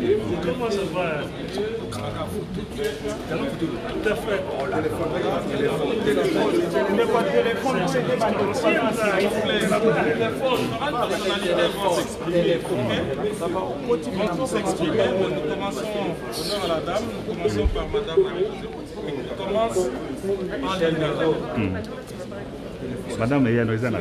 Comment ça va? Tout à fait. Pour s'exprimer, nous commençons, honneur à la dame, nous commençons par Madame Marie-Josée. On commence par l'État. Madame Eyano Ezana.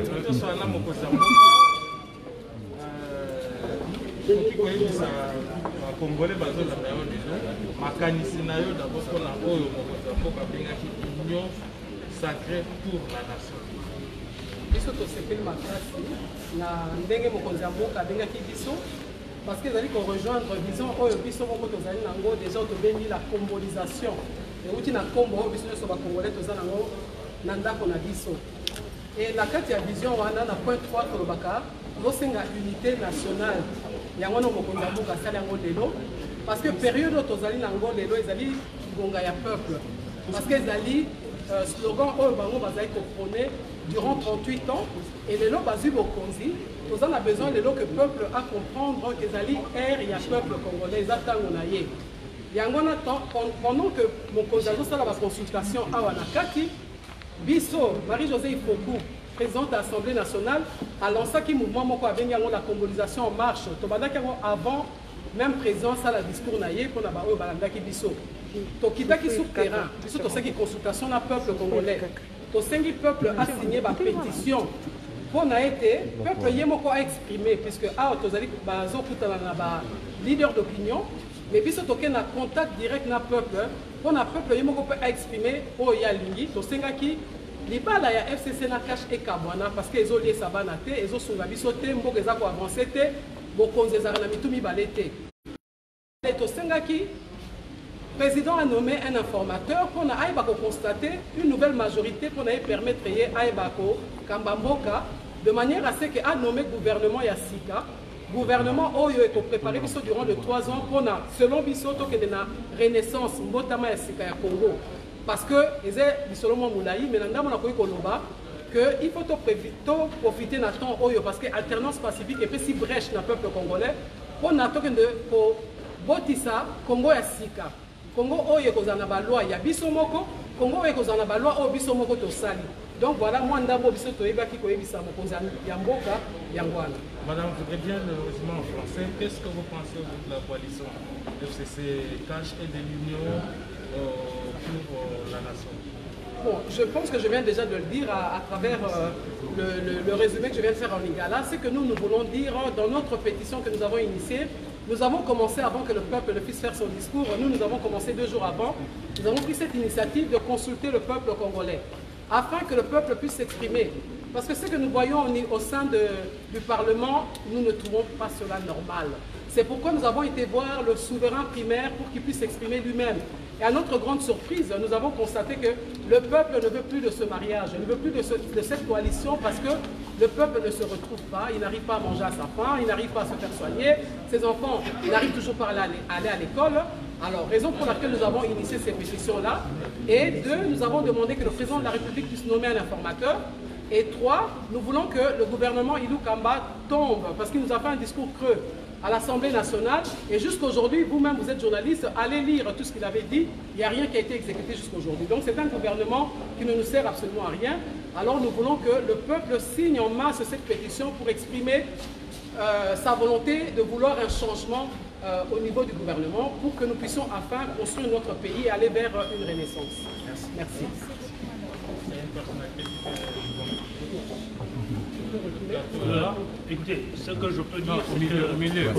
Congolais bazo la période disons makanisi na yo d'abord pour la oyo mokoza bengaki union sacrée pour la nation. Biso to sepeli makasi na ndenge mokonzi ya mboka abengaki biso parce que ezali ko rejoindre vision oyo biso moko tozali nango déjà tobengi la combolisation euti na kombo oyo biso nyonso bacongolais toza nango na ndako na biso. Et na kati ya vision wana na point 3 tolobaka tozosenga unité nationale yango wana mokonzi ya mboka asali yango lelo parce que période oyo tozali nango lelo ezali ngonga ya peuple parce que ezali slogan oyo bango bazali koprône durant 38 ans et lelo bazwi bokonzi toza na besoin lelo que peuple a comprendre ezali ère ya peuple congolais eza ntango na ye yango wana pendant que mokonzi azosala baconsultation awa na kati biso Marie-Josée Ifoku présidente de l'Assemblée nationale a lancé un mouvement moko abengi yango la combolisation en marche tobandaki yango avant même président sala discours na ye mpona baoyo balandaki biso tokitaki sur terrain biso tosengi consultation na peuple congolais tosengi peuple asigné bapétition mpona ete peuple ye moko aexprime puisque awa tozali bazokutana na baleader d'opinion mais biso tokei na contact direct na peuple mpona peuple ye moko mpe aexprime oyo ye alingi tosengaki libala ya FCC na cache ekabwana parce que ezoliesa bana te ezosunga biso te mboka eza koavance te bokonzi ezala na mitu mibale te tosengaki président a nommé un informateur mpona ayeba kokonstate une nouvelle majorité mpona ye permettre ye ayeba kokamba mboka de manière à ce que a nommé gouvernement ya sika gouvernement oyo ekoprépare biso durant de 3 ans mpona selon biso tokende na renaissance mbotama ya sika ya Congo. Parce que eza lisolo mwa molai mais na ndambo nakoki koloba que il faut profiter na temps oyo parce que alternance pacifique epesi brèche na peuple congolais mpona tokende kobotisa Congo ya sika Congo oyo ekozala na baloi ya biso moko Congo oyo ekozala na baloi oyo biso moko tosali donc voilà mwa ndambo biso toyebaki koyebisa mokonzi ya mboka yango wana. Madame, je voudrais bien le résumé en français. Qu'est-ce que vous pensez de la coalition FCC Cache et de l'Union pour la nation? Bon, je pense que je viens déjà de le dire à travers le résumé que je viens de faire en Lingala, c'est que nous voulons dire dans notre pétition que nous avons initiée, nous avons commencé avant que le peuple ne puisse faire son discours, nous avons commencé 2 jours avant, nous avons pris cette initiative de consulter le peuple congolais, afin que le peuple puisse s'exprimer. Parce que ce que nous voyons au sein du Parlement, nous ne trouvons pas cela normal. C'est pourquoi nous avons été voir le souverain primaire pour qu'il puisse s'exprimer lui-même. Et à notre grande surprise, nous avons constaté que le peuple ne veut plus de ce mariage, ne veut plus de cette coalition parce que le peuple ne se retrouve pas, il n'arrive pas à manger à sa faim, il n'arrive pas à se faire soigner, ses enfants n'arrivent toujours pas à aller à l'école. Alors, raison pour laquelle nous avons initié ces pétitions-là. Et 2, nous avons demandé que le président de la République puisse nommer un informateur. Et 3, nous voulons que le gouvernement Ilou Kamba tombe parce qu'il nous a fait un discours creux à l'Assemblée nationale. Et jusqu'aujourd'hui, vous-même, vous êtes journaliste, allez lire tout ce qu'il avait dit. Il n'y a rien qui a été exécuté jusqu'aujourd'hui. Donc c'est un gouvernement qui ne nous sert absolument à rien. Alors nous voulons que le peuple signe en masse cette pétition pour exprimer sa volonté de vouloir un changement au niveau du gouvernement pour que nous puissions enfin construire notre pays et aller vers une renaissance. Merci. Écoutez, ce que je peux dire, c'est que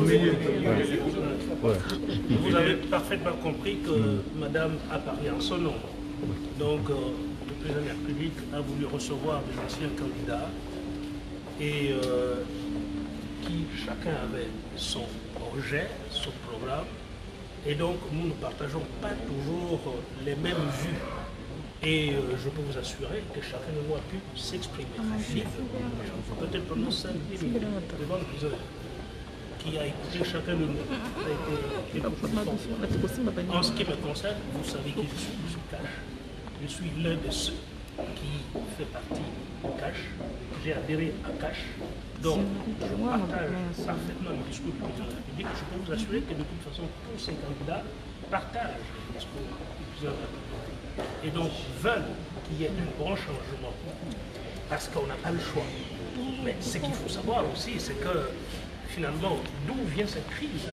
vous avez parfaitement compris que Madame a parlé en son nom. Donc, le président de la République a voulu recevoir des anciens candidats et qui chacun avait son projet, son programme. Et donc, nous ne partageons pas toujours les mêmes vues. Et je peux vous assurer que chacun de nous a pu s'exprimer librement, peut-être pendant 5-10 minutes devant le président, qui a écouté chacun de nous. En ce qui me concerne, vous savez qui je suis, M. Cache. Je suis l'un de ceux qui fait partie de CASH. J'ai adhéré à CASH. Donc, je partage parfaitement le discours du président de la République. Je peux vous assurer que de toute façon, tous ces candidats partagent le discours du président de la République. Et donc, veulent qu'il y ait un grand changement. Parce qu'on n'a pas le choix. Mais ce qu'il faut savoir aussi, c'est que finalement, d'où vient cette crise?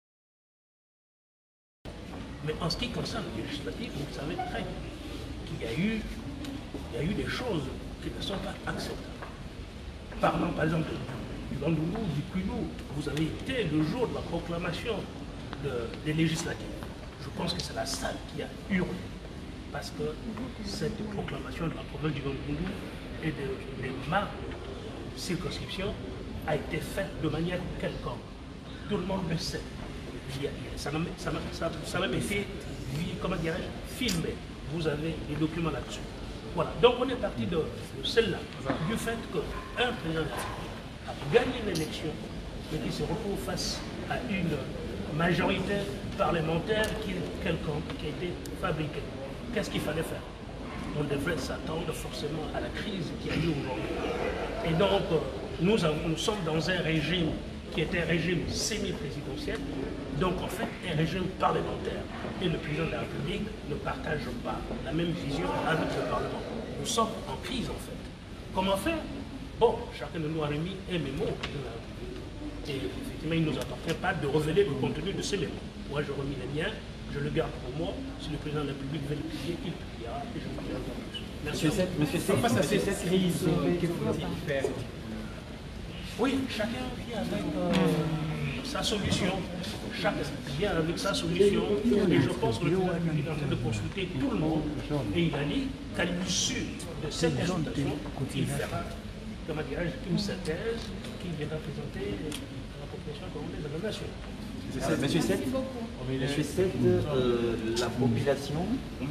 Mais en ce qui concerne le législatif, vous savez très bien qu'il y a eu des choses qui ne sont pas acceptables. Parlons par exemple du Bandundu, du Kwilu. Vous avez été le jour de la proclamation des législatives. Je pense que c'est la salle qui a hurlé. Parce que cette proclamation de la province du Bandundu et de ma circonscription a été faite de manière quelconque. Tout le monde le sait. Ça a même été, comment dirais-je, filmé. Vous avez des documents là-dessus. Voilà. Donc on est parti de celle-là, du fait qu'un président a gagné l'élection, mais qui se retrouve face à une majorité parlementaire qui est quelconque, qui a été fabriquée. Qu'est-ce qu'il fallait faire? On devrait s'attendre forcément à la crise qui a eu aujourd'hui. Et donc, nous sommes dans un régime qui est un régime semi-présidentiel, donc en fait un régime parlementaire. Et le président de la République ne partage pas la même vision avec le Parlement. Nous sommes en crise en fait. Comment faire? Bon, chacun de nous a remis un mémo au président de la République. Et effectivement, il ne nous appartient pas de révéler le contenu de ces mémos. Moi, je remis les miens, je le garde pour moi. Si le président de la République veut le publier, il publiera et je vous dirai encore plus. Merci. Face à cette crise, qu'est-ce que vous dites faire? Oui, chacun vient avec sa solution. Chacun vient avec sa solution. Et je pense que le président de la République est en train de consulter tout le monde. Et il a dit qu'à l'issue de cette consultation, il fera, comment dirais-je, une synthèse qu'il viendra présenter à la population congolaise de la nation. Monsieur Seth, la population,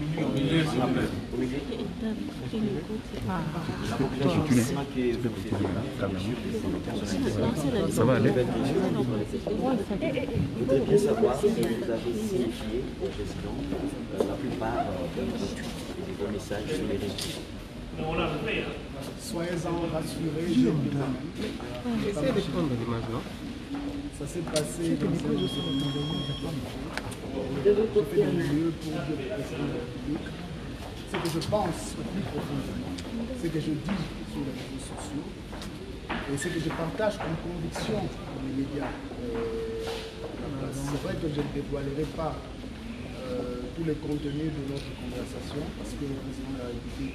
Ça va aller. Je voudrais bien savoir si vous avez signifié au président la plupart de vos messages sur les réseaux. On l'a fait. Soyez-en rassurés, je vous demande. Essayez de prendre l'image, non? Ça s'est passé dans un milieu pour dire au président de la République ce que je pense plus profondément, ce que je dis sur les réseaux sociaux et ce que je partage comme conviction dans les médias. C'est vrai que je ne dévoilerai pas tous les contenus de notre conversation parce que le président de la République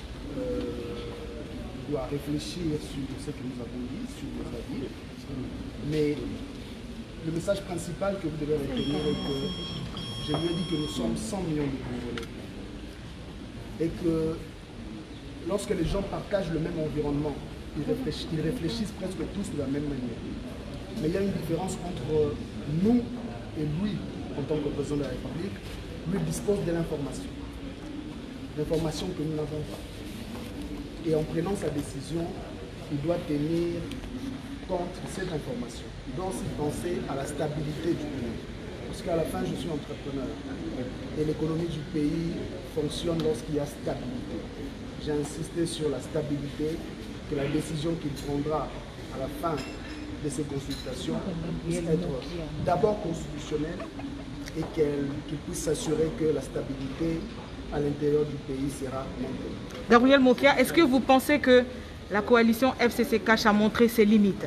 doit réfléchir sur ce que nous avons dit, sur nos avis. Mais le message principal que vous devez retenir est que je lui ai dit que nous sommes 100 millions de Congolais. Et que lorsque les gens partagent le même environnement, ils réfléchissent presque tous de la même manière. Mais il y a une différence entre nous et lui, en tant que président de la République. Lui dispose de l'information. L'information que nous n'avons pas. Et en prenant sa décision, il doit tenir compte de cette information. Il doit aussi penser à la stabilité du pays. Parce qu'à la fin, je suis entrepreneur. Et l'économie du pays fonctionne lorsqu'il y a stabilité. J'ai insisté sur la stabilité, que la décision qu'il prendra à la fin de ces consultations puisse être d'abord constitutionnelle et qu'il puisse s'assurer que la stabilité à l'intérieur du pays sera maintenue. Gabriel Mokia, est-ce que vous pensez que la coalition FCC Cash a montré ses limites?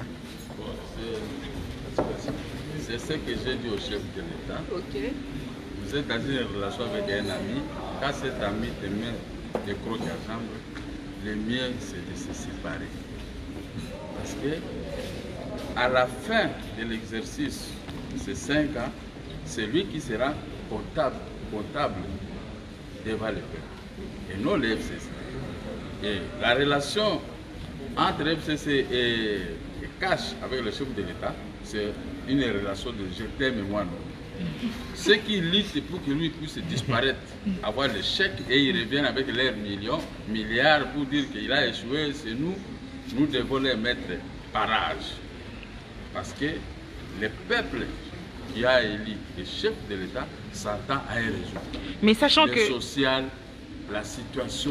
C'est ce que j'ai dit au chef de l'État. Okay. Vous êtes dans une relation avec un ami. Quand cet ami te met des crocs à jambe, le mieux c'est de se séparer. Parce que à la fin de l'exercice de ces 5 ans, c'est lui qui sera comptable devant le peuple. Et non le FCC. Et la relation entre FCC et Cash avec le chef de l'État, c'est une relation de je t'aime et moi non. Ceux qui luttent pour que lui puisse disparaître, avoir le chèque et ils reviennent avec leurs milliards pour dire qu'il a échoué, c'est nous, nous devons les mettre barrage. Parce que le peuple qui a élu le chef de l'État s'attend à un résultat. Mais sachant le que... social, la situation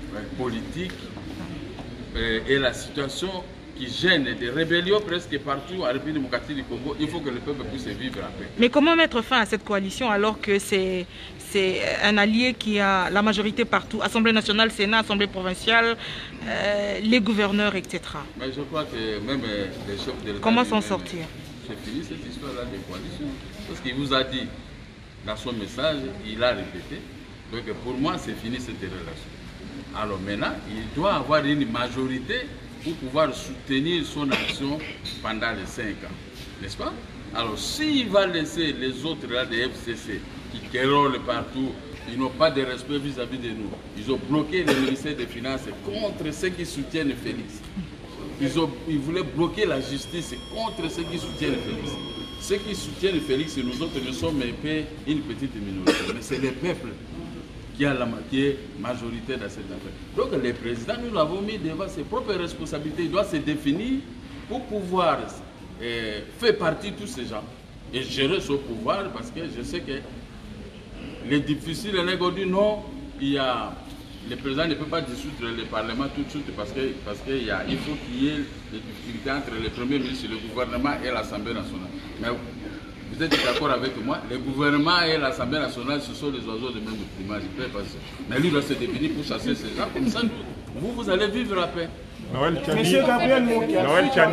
politique et la situation qui gêne des rébellions presque partout en République démocratique du Congo, il faut que le peuple puisse vivre en paix. Mais comment mettre fin à cette coalition alors que c'est un allié qui a la majorité partout, Assemblée nationale, Sénat, Assemblée provinciale, les gouverneurs, etc. Mais je crois que même les chefs de l'État... Comment s'en sortir? J'ai fini cette histoire-là de coalition. Parce qu'il vous a dit, dans son message, il a répété. Donc pour moi, c'est fini cette relation. Alors maintenant, il doit avoir une majorité pour pouvoir soutenir son action pendant les 5 ans. N'est-ce pas? Alors s'il va laisser les autres là des FCC qui querellent partout, ils n'ont pas de respect vis-à-vis de nous. Ils ont bloqué le ministère des Finances contre ceux qui soutiennent Félix. Ils voulaient bloquer la justice contre ceux qui soutiennent Félix. Ceux qui soutiennent Félix, nous autres, nous sommes un peu une petite minorité. Mais c'est le peuple qui est majoritaire dans cette affaire. Donc le président, nous l'avons mis devant ses propres responsabilités. Il doit se définir pour pouvoir faire partie de tous ces gens et gérer son pouvoir, parce que je sais que les difficiles, les nègres disent non, le président ne peut pas dissoudre le Parlement tout de suite parce qu'il faut qu'il y ait des difficultés entre le Premier ministre, le gouvernement et l'Assemblée nationale. Mais vous êtes d'accord avec moi, le gouvernement et l'Assemblée nationale, ce sont les oiseaux de même plumage. Mais lui doit se définir pour chasser ces gens, comme ça vous allez vivre la paix. Noël Tchani. Monsieur Gabriel Mokia. Noël Tchani.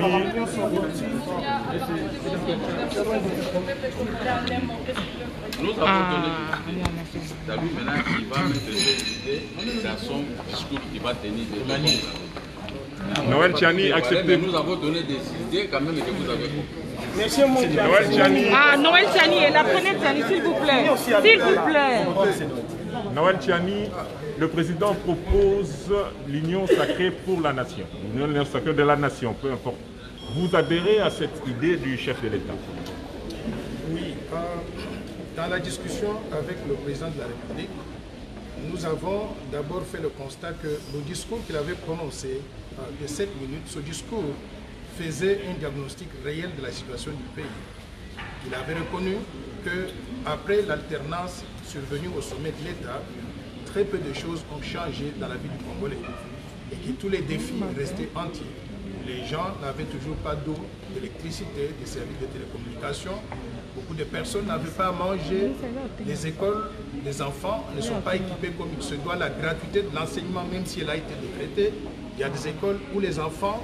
Nous avons donné des idées. C'est lui maintenant qui va mettre des idées dans son discours qui va tenir des manières. Noël Tchani, acceptez. Nous avons donné des idées quand même que vous avez compris. Monsieur Mokia. Noël Tchani. Ah, Noël Tchani, et la prenez Tchani, s'il vous plaît. S'il vous plaît. Noël Tchani, le président propose l'union sacrée pour la nation. L'union sacrée de la nation, peu importe. Vous adhérez à cette idée du chef de l'État? Oui. Dans la discussion avec le président de la République, nous avons d'abord fait le constat que le discours qu'il avait prononcé de 7 minutes, ce discours faisait un diagnostic réel de la situation du pays. Il avait reconnu qu'après l'alternance survenue au sommet de l'État, très peu de choses ont changé dans la vie du Congolais et que tous les défis restaient entiers. Les gens n'avaient toujours pas d'eau, d'électricité, des services de télécommunication. Beaucoup de personnes n'avaient pas à manger. Les écoles, les enfants ne sont pas équipés comme il se doit. La gratuité de l'enseignement, même si elle a été décrétée, il y a des écoles où les enfants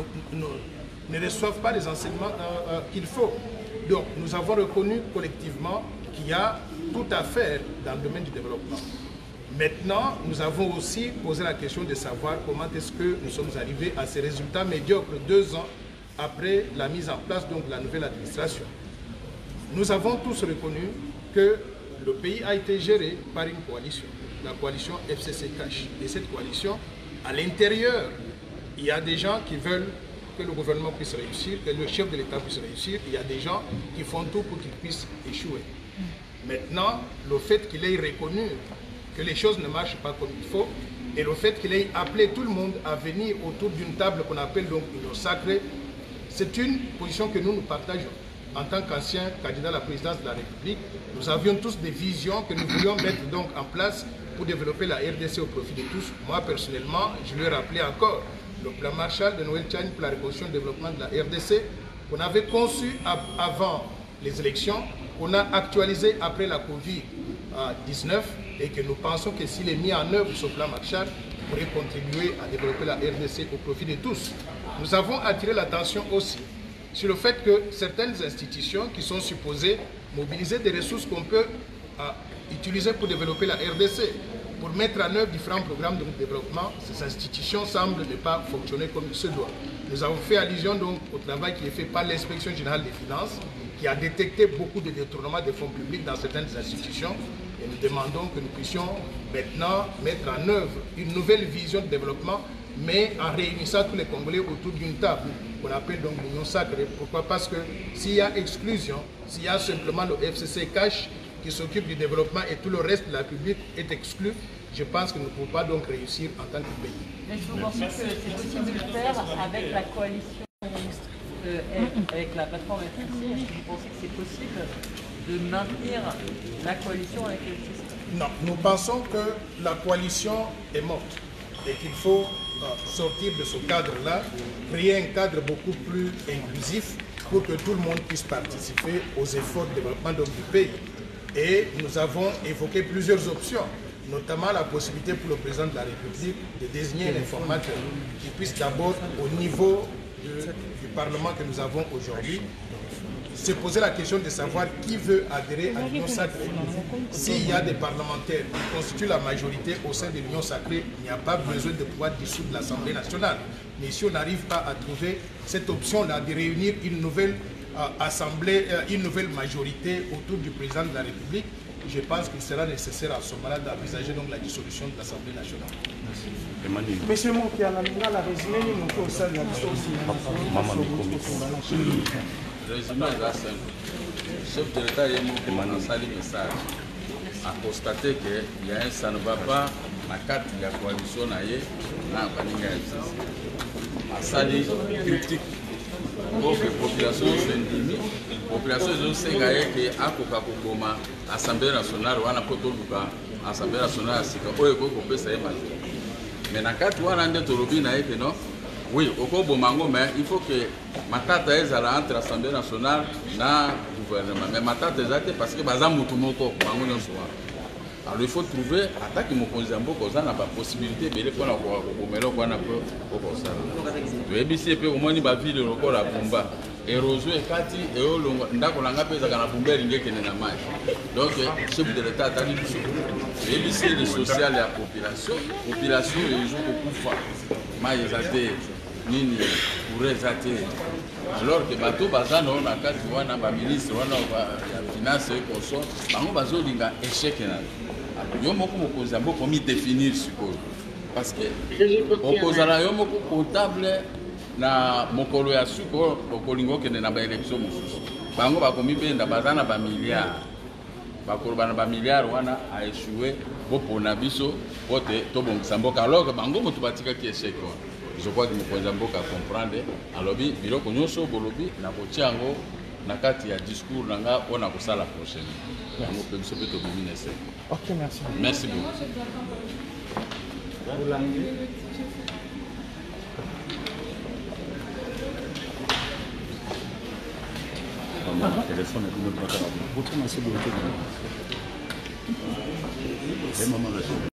ne reçoivent pas les enseignements qu'il faut. Donc nous avons reconnu collectivement qu'il y a tout à faire dans le domaine du développement. Maintenant, nous avons aussi posé la question de savoir comment est-ce que nous sommes arrivés à ces résultats médiocres 2 ans après la mise en place donc, de la nouvelle administration. Nous avons tous reconnu que le pays a été géré par une coalition, la coalition FCC Cash. Et cette coalition, à l'intérieur, il y a des gens qui veulent que le gouvernement puisse réussir, que le chef de l'État puisse réussir. Il y a des gens qui font tout pour qu'il puisse échouer. Maintenant, le fait qu'il ait reconnu que les choses ne marchent pas comme il faut, et le fait qu'il ait appelé tout le monde à venir autour d'une table qu'on appelle donc l'union sacrée, c'est une position que nous partageons. En tant qu'ancien candidat à la présidence de la République, nous avions tous des visions que nous voulions mettre donc en place pour développer la RDC au profit de tous. Moi, personnellement, je lui ai rappelé encore le plan Marshall de Noël Tchani pour la reconstruction et le développement de la RDC, qu'on avait conçu avant les élections, qu'on a actualisé après la Covid-19, et que nous pensons que s'il est mis en œuvre ce plan Marshall, il pourrait contribuer à développer la RDC au profit de tous. Nous avons attiré l'attention aussi sur le fait que certaines institutions qui sont supposées mobiliser des ressources qu'on peut utiliser pour développer la RDC, pour mettre en œuvre différents programmes de développement, ces institutions semblent ne pas fonctionner comme il se doit. Nous avons fait allusion donc au travail qui est fait par l'Inspection générale des finances, qui a détecté beaucoup de détournements des fonds publics dans certaines institutions. Et nous demandons que nous puissions maintenant mettre en œuvre une nouvelle vision de développement, mais en réunissant tous les Congolais autour d'une table, qu'on appelle donc l'union sacrée. Pourquoi? Parce que s'il y a exclusion, s'il y a simplement le FCC Cash qui s'occupe du développement et tout le reste de la République est exclu, je pense que nous ne pouvons pas donc réussir en tant que pays. Est-ce que vous pensez que c'est possible de le faire avec la coalition, avec la plateforme FCC? Est-ce que vous pensez que c'est possible de maintenir la coalition avec le FCC? Non, nous pensons que la coalition est morte. et qu'il faut sortir de ce cadre-là, créer un cadre beaucoup plus inclusif pour que tout le monde puisse participer aux efforts de développement du pays. Et nous avons évoqué plusieurs options, notamment la possibilité pour le président de la République de désigner un informateur qui puisse d'abord, au niveau du Parlement que nous avons aujourd'hui, se poser la question de savoir qui veut adhérer à l'Union sacrée. S'il y a des parlementaires qui constituent la majorité au sein de l'Union sacrée, il n'y a pas besoin de pouvoir dissoudre l'Assemblée nationale. Mais si on n'arrive pas à trouver cette option-là de réunir une nouvelle assemblée, une nouvelle majorité autour du président de la République, je pense qu'il sera nécessaire à ce moment-là d'envisager donc la dissolution de l'Assemblée nationale. Monsieur Monki, la résumé, nous au sein de la Le résumé est là simple. Le chef de l'État est un message a constaté qu'il y a un ça ne va pas la carte de la coalition n'a pas de sali critique. Donc la population s'indigne. La population sait que à Coca-Cola, l'Assemblée nationale, ou à l'Assemblée nationale, c'est que ça est majeur. Mais dans la carte, on a dit non. Oui, au Kobomango, mais il faut que ma tante est entre l'Assemblée nationale et le gouvernement. Mais ma tante est parce que Bazam Moutoumoko, alors il faut trouver, attaque mon Konzambo, qu'on n'a pas possibilité de faire un peu qu'on a peu au ça. Le ABC, au moins, il va vivre le corps à Pumba. Et Roseau et Kati, et Olonga, on a fait la Pumba, il y a une maille. Donc, le chef de l'État a dit le ABC, le social et la population, ils jouent beaucoup fort. Maïzate, Nini, Ourezate. Alors que bateau bazano on a quatre wana ba ministre wana ba finance et conso bango bazo linga échec na yo moko mokoza mboko mi définir sikoyo parce que okozala yo moko comptable na mokolo ya suko okolingo kende na ba élection mosusu bango bakomi benda bazana ba milliards bakoloba na ba milliards wana a échoué bopona biso pote tobongisa mboka alors que bango moto batika ki échec wana. Je crois que nous pouvons comprendre. Alors, biloko nyonso bolobi na kotiango na kati ya discours nanga on a ça la prochaine. On peut se peut dominer. OK, merci. Merci beaucoup.